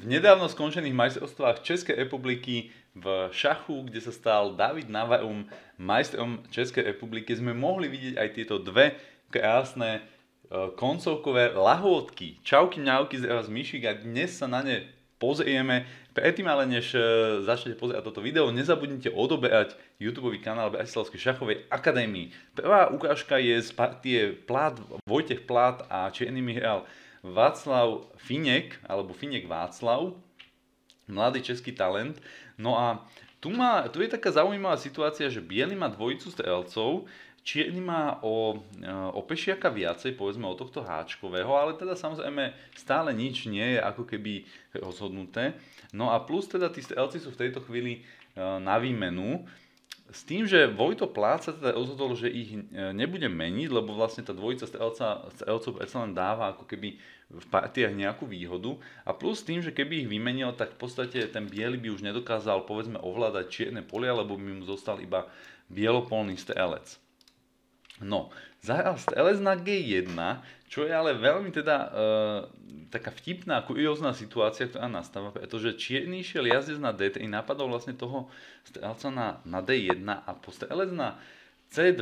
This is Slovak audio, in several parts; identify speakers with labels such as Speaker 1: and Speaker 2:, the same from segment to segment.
Speaker 1: nedávno skončených majstrovstvách Českej republiky v šachu, kde sa stal David Navaum majstrom Českej republiky, sme mohli vidieť aj tieto dve krásne koncovkové lahôdky. Čauky mňauky, z Myšik a dnes sa na ne pozrieme. Predtým ale než začnete pozerať toto video, nezabudnite odoberať YouTube kanál Bratislavskej šachovej akadémii. Prvá ukážka je z partie Vojtech Plát a čiernymi hral Václav Finek, alebo Finek Václav, mladý český talent. No a tu je taká zaujímavá situácia, že biely má dvojicu strelcov, čierny má o pešiaka viacej, povedzme o tohto háčkového, ale teda samozrejme stále nič nie je ako keby rozhodnuté. No a plus teda tí strelci sú v tejto chvíli na výmenu. S tým, že Vojto Plát sa teda rozhodol, že ich nebude meniť, lebo vlastne tá dvojica strelcov predsa len dáva ako keby v partiách nejakú výhodu. A plus tým, že keby ich vymenil, tak v podstate ten biely by už nedokázal povedzme ovládať čierne polia, lebo by mu zostal iba bielopolný strelec. No, zahral strelec na G1, čo je ale veľmi teda taká vtipná, kuriózna situácia, ktorá nastáva, pretože čierny šiel jazdec na D3, napadol vlastne toho strelca na D1 a po strelec na C2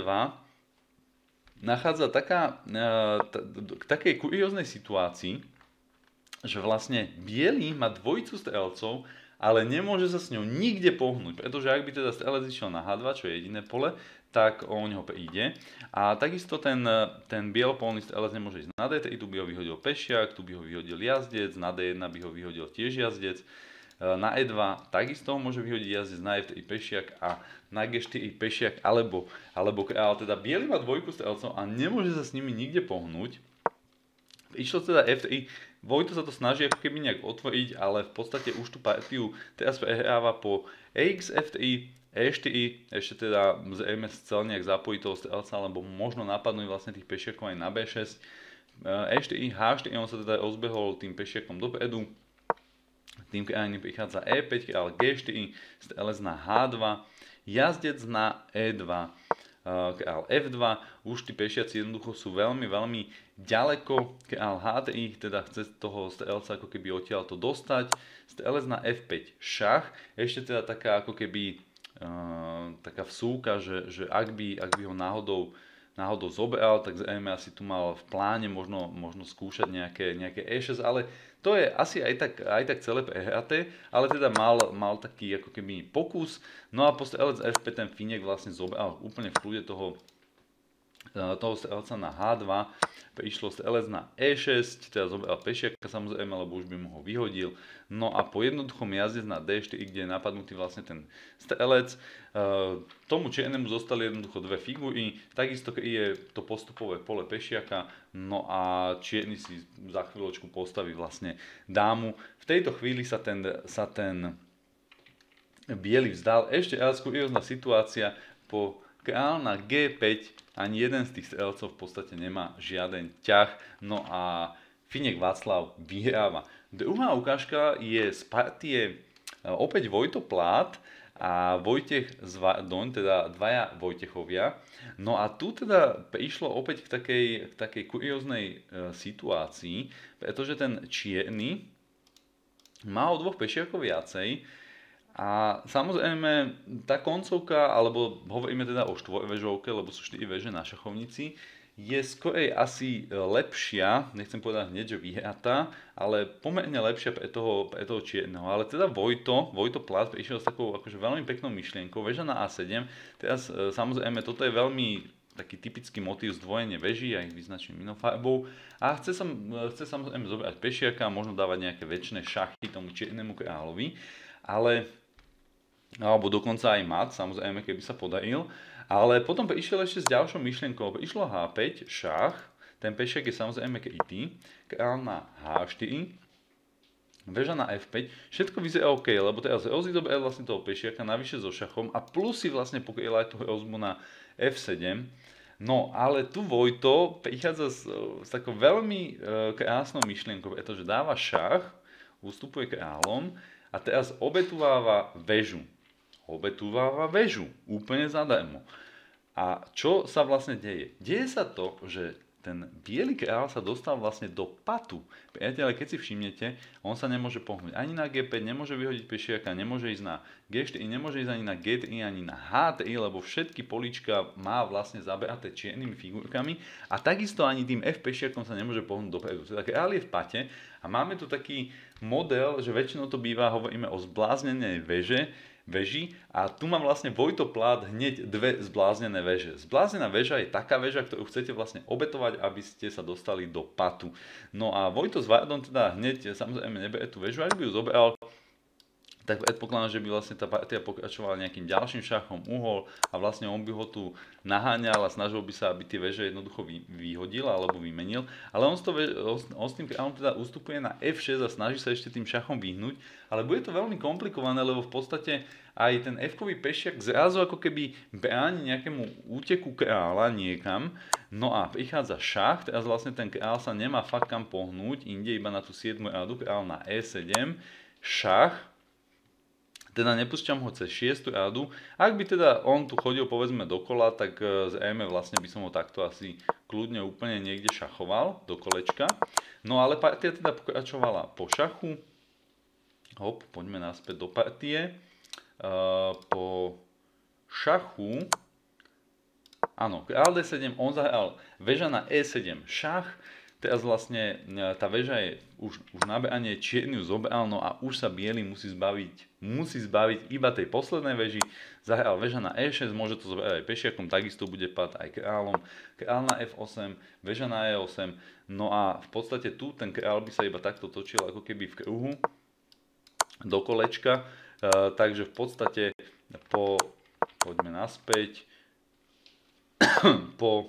Speaker 1: nachádza k takej kurióznej situácii, že vlastne biely má dvojicu strelcov, ale nemôže sa s ňou nikde pohnúť, pretože ak by teda strelec išiel na H2, čo je jediné pole, tak o neho príde. A takisto ten bielopolný strelec nemôže ísť na D3, tu by ho vyhodil pešiak, tu by ho vyhodil jazdec, na D1 by ho vyhodil tiež jazdec, na E2 takisto ho môže vyhodiť jazdec, na F3 pešiak a na G4 pešiak alebo král. Teda biely má dvojku strelcov a nemôže sa s nimi nikde pohnúť. Išlo teda F3, Vojto sa to snaží ako keby nejak otvoriť, ale v podstate už tú partiu teraz prehráva po EX F3, E4, ešte teda zrejme chcel nejak zapojiť toho strelca, alebo možno napadnúť vlastne tých pešiakov aj na B6. E4, H4, on sa teda rozbehol tým pešiakom dopredu. Tým kráľom prichádza E5, kráľ G4, strelec na H2, jazdec na E2, kráľ F2, už tí pešiaci jednoducho sú veľmi ďaleko, kráľ H3, teda chce toho strelca ako keby odtiaľto dostať, strelec na F5 šach, ešte teda taká ako keby taká vsúka, že ak by ho náhodou zobral, tak zrejme asi tu mal v pláne možno skúšať nejaké E6, ale to je asi aj tak celé prehraté, ale teda mal taký ako keby pokus. No a po strelec F5 ten Finek vlastne zobral úplne v kľude toho strelca na H2, prišlo strelec na E6, teda zobral pešiaka samozrejme, lebo už by mu ho vyhodil. No a po jednoduchom jazdec na D4, kde je napadnutý vlastne ten strelec, tomu čiernemu zostali jednoducho dve figúry, takisto je to postupové pole pešiaka, no a čierny si za chvíľočku postaví vlastne dámu. V tejto chvíli sa ten biely vzdal. Ešte raz kuriózna situácia, po král na G5 ani jeden z tých strelcov v podstate nemá žiaden ťah, no a Finek Václav vyhráva. Druhá ukážka je z partie opäť Vojto Plát a Vojtech Zvardoň, teda dvaja Vojtechovia. No a tu teda prišlo opäť k takej kurióznej situácii, pretože ten čierny má o dvoch pešiakov viacej. A samozrejme, tá koncovka, alebo hovoríme teda o štvorvežovke, lebo sú 4 veže na šachovnici, je skorej asi lepšia, nechcem povedať hneď, že vyhratá, ale pomerne lepšia pre toho čierneho. Ale teda Vojto Plát prišiel s takou akože veľmi peknou myšlienkou, veža na A7. Teraz samozrejme, toto je veľmi taký typický motív zdvojenie veží a ich vyznačím inou farbou. A chce samozrejme zobrať pešiaka, možno dávať nejaké väčšie šachy tomu čiernemu kráľovi, alebo dokonca aj mat, samozrejme, keby sa podaril. Ale potom prišiel ešte s ďalšou myšlienkou. Prišlo H5, šach, ten pešiak je samozrejme krytý, kráľ na H4, veža na F5, všetko vyzerá OK, lebo teraz rozobral vlastne toho pešiaka navyše so šachom a plus si vlastne pokryl aj tú hrozbu na F7. No, ale tu Vojto prichádza s takou veľmi krásnou myšlienkou, pretože dáva šach, ustupuje kráľom a teraz obetúváva väžu. Úplne zadarmo. A čo sa vlastne deje? Deje sa to, že ten biely král sa dostal vlastne do patu. Priatelia, keď si všimnete, on sa nemôže pohnúť ani na G5, nemôže vyhodiť pešiaka, nemôže ísť na G4, nemôže ísť ani na G3, ani na H3, lebo všetky políčka má vlastne zaberaté čiernymi figurkami a takisto ani tým F pešiakom sa nemôže pohnúť dopredu. Teda král je v pate a máme tu taký model, že väčšinou to býva, hovoríme o zbláznenej veži a tu mám vlastne Vojto Plát hneď dve zbláznené veže. Zbláznená väža je taká väža, ktorú chcete vlastne obetovať, aby ste sa dostali do patu. No a Vojto s Vardom teda hneď samozrejme nebere tú väžu, ak by ju zobral, tak predpokladám, že by vlastne tá partia pokračovala nejakým ďalším šachom uhol a vlastne on by ho tu naháňal a snažil by sa, aby tie veže jednoducho vyhodil alebo vymenil. Ale on s tým kráľom teda ustupuje na F6 a snaží sa ešte tým šachom vyhnúť, ale bude to veľmi komplikované, lebo v podstate aj ten F-kový pešiak zrazu ako keby bráni nejakému úteku kráľa niekam. No a prichádza šach, teraz vlastne ten kráľ sa nemá fakt kam pohnúť, inde iba na tú 7. radu, kráľ na E7, šach, teda nepúšťam ho cez 6. radu. Ak by teda on tu chodil povedzme dokola, tak zrejme vlastne by som ho takto asi kľudne úplne niekde šachoval do kolečka. No ale partia teda pokračovala po šachu. Hop, poďme naspäť do partie. Po šachu, áno, kráľ D7, on zahral väža na E7 šach. Teraz vlastne tá väža je už naberanie čierny zobral, no a už sa biely musí zbaviť iba tej poslednej väži. Zahral väža na E6, môže to zobrať aj pešiakom, takisto bude pad aj kráľom. Kráľ na F8, väža na E8, no a v podstate tu ten kráľ by sa iba takto točil ako keby v kruhu do kolečka, takže v podstate poďme naspäť, po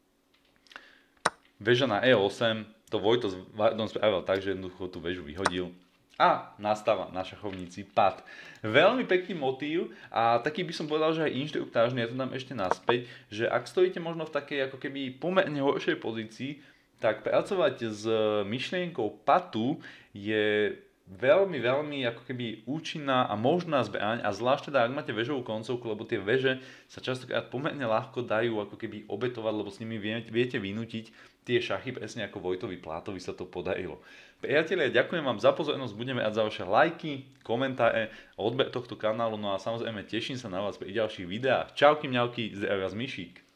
Speaker 1: väža na E8, to Vojto s Vardom spravil tak, že jednoducho tú väžu vyhodil a nastáva na šachovnici pad. Veľmi pekný motív a taký by som povedal, že aj inštruktážny, ja to dám ešte naspäť, že ak stojíte možno v takej ako keby pomerne horšej pozícii, tak pracovať s myšlienkou patu je veľmi ako keby účinná a možná zbraň a zvlášť teda ak máte väžovú koncovku, lebo tie väže sa častokrát pomerne ľahko dajú ako keby obetovať, lebo s nimi viete vynútiť tie šachy, presne ako Vojtovi Plátovi sa to podarilo. Priatelia, ďakujem vám za pozornosť, budeme rád za vaše lajky, komentáre, odber tohto kanálu, no a samozrejme teším sa na vás pri ďalších videách. Čauky mňauky, zdravia z Myšík.